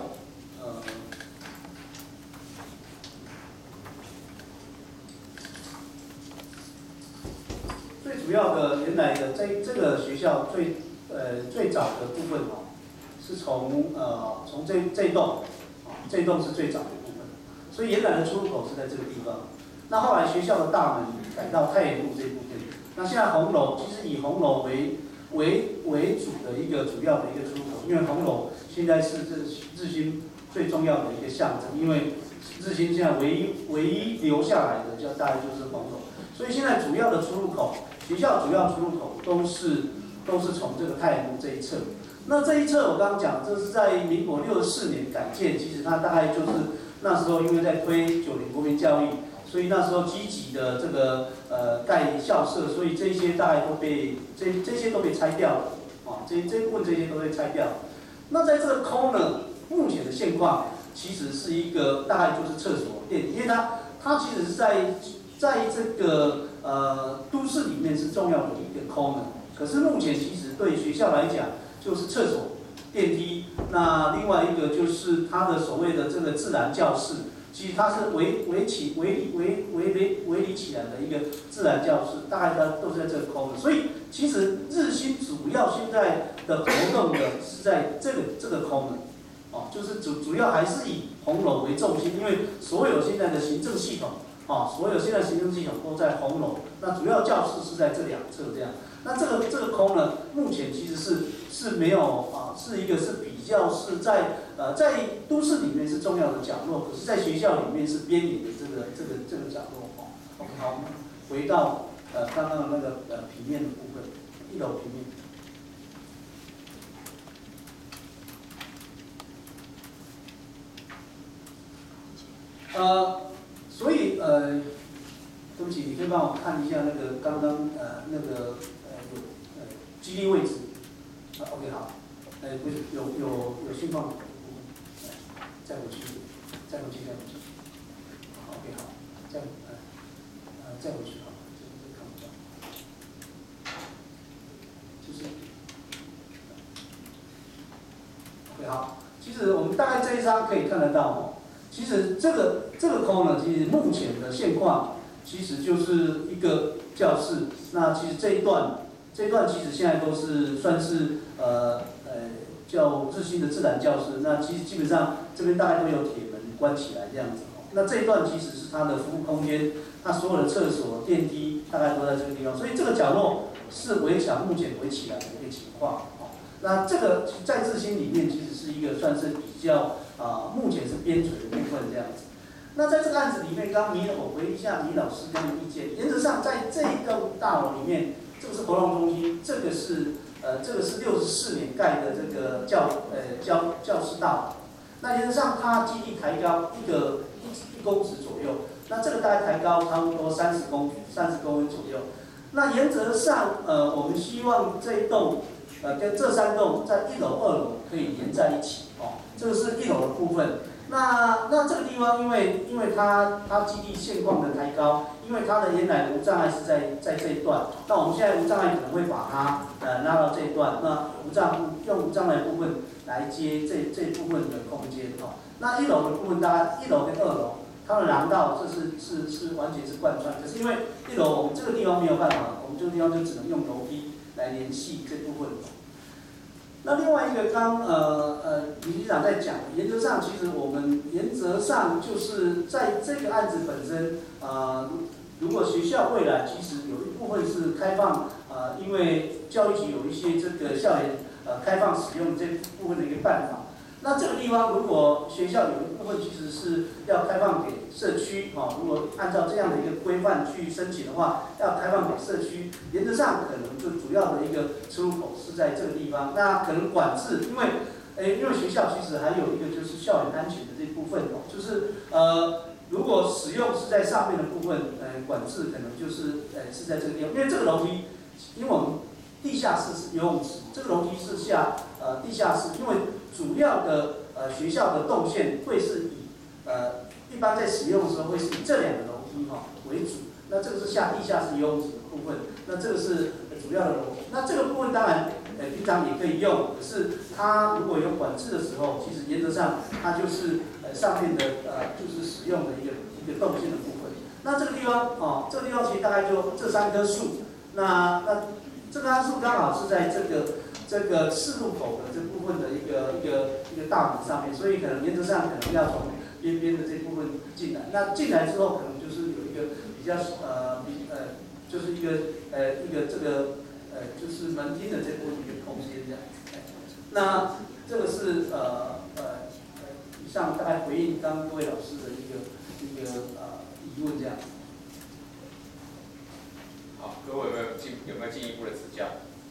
最主要的原来的这个学校最早的部分是从这栋，这栋是最早的部分，所以原来的出入口是在这个地方。那后来学校的大门改到太原路这部分，那现在红楼其实以红楼为主的一个主要的一个出口，因为红楼现在是日新最重要的一个象征，因为日新现在唯一留下来的大概就是红楼，所以现在主要的出入口，学校主要出入口都是从这个太原路这一侧。那这一侧我刚刚讲，这是在民国64年改建，其实它大概就是那时候因为在推90国民教育，所以那时候积极的这个盖校舍，所以这些大概都被这些都被拆掉了，这部分这些都被拆掉了。那在这个空呢，目前的现况其实是一个大概就是厕所电梯，因为它其实是在这个都市里面是重要的一个空呢。可是目前其实对学校来讲，就是厕所、电梯，那另外一个就是它的所谓的这个自然教室，其实它是围理起来的一个自然教室，大概它都是在这个空的。所以其实日新主要现在的活动的是在这个空的，就是主要还是以红楼为重心，因为所有现在的行政系统，所有现在行政系统都在红楼，那主要教室是在这两侧这样。那这个空呢，目前其实是没有是一个是比较是在都市里面是重要的角落，可是在学校里面是边缘的这个角落。OK， 好，我们回到刚刚的那个平面的部分，1楼平面。所以对不起，你可以帮我看一下那个刚刚那个基地位置。OK， 好，不是有信号，再回去。OK， 好，再回去好，这个看不到，就是 OK， 好，其实我们大概这一张可以看得到其实这个空呢，其实目前的现况其实就是一个教室。那其实这一段其实现在都是算是叫日新的自然教室。那其实基本上这边大概都有铁门关起来这样子。那这一段其实是它的服务空间，它所有的厕所、电梯大概都在这个地方。所以这个角落是围墙目前围起来的一个情况。那这个在日新里面其实是一个算是比较目前是边陲的部分这样子。那在这个案子里面，刚刚我回忆一下李老师刚的意见，原则上在这一栋大楼里面，这个是活动中心，这个是64年盖的这个教师大楼。那原则上它基地抬高1公尺左右，那这个大概抬高差不多30公分左右。那原则上我们希望这一栋跟这3栋在1楼、2楼可以连在一起哦，这个是1楼的部分。那这个地方因为它基地现况的抬高，因为它的原来的无障碍是在这一段，那我们现在无障碍可能会把它拉到这一段，那用无障碍部分来接这部分的空间哦。那1楼的部分，大概1楼跟2楼，它的廊道这是完全是贯穿，可是因为1楼我们这个地方没有办法，我们这个地方就只能用楼梯来联系这部分。那另外一个李局长在讲，原则上其实我们原则上就是在这个案子本身，如果学校未来其实有一部分是开放，因为教育局有一些这个校园开放使用这部分的一个办法。那这个地方如果学校有一部分其实是要开放给社区，如果按照这样的一个规范去申请的话，要开放给社区，原则上可能就主要的一个出入口是在这个地方。那可能管制，因为学校其实还有一个就是校园安全的这部分就是如果使用是在上面的部分，管制可能就是是在这个地方，因为这个楼梯，因为我们地下室是游泳池，这个楼梯是下地下室，因为主要的学校的动线会是以一般在使用的时候会是以这2个楼梯为主，那这个是下地下室游泳池的部分，那这个是主要的楼梯。那这个部分当然平常也可以用，可是它如果有管制的时候，其实原则上它就是上面的就是使用的一个动线的部分。那这个地方这个地方其实大概就这3棵树，那这棵树刚好是在这个四路口的这部分的一个大门上面，所以可能原则上可能要从边边的这部分进来。那进来之后，可能就是有一个比较就是一个这个就是门厅的这部分一个空间这样。那这个是以上大概回应刚刚各位老师的一个疑问这样。 好，各位有没有进一步的指教？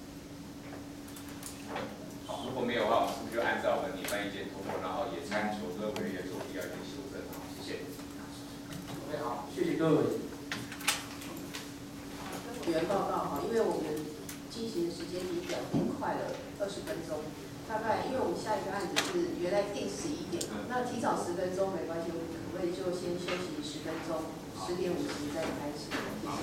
好，如果没有的话，我们是不是就按照我们拟办意见通过，然后也参求各位委员做必要的修正？好，谢谢。 OK， 好，谢谢各位。 委员报告因为我们进行的时间比表定快了20分钟，大概因为我们下一个案子是原来定11点，那提早10分钟没关系，我们可不可以就先休息10分钟，10点50再开始？谢谢。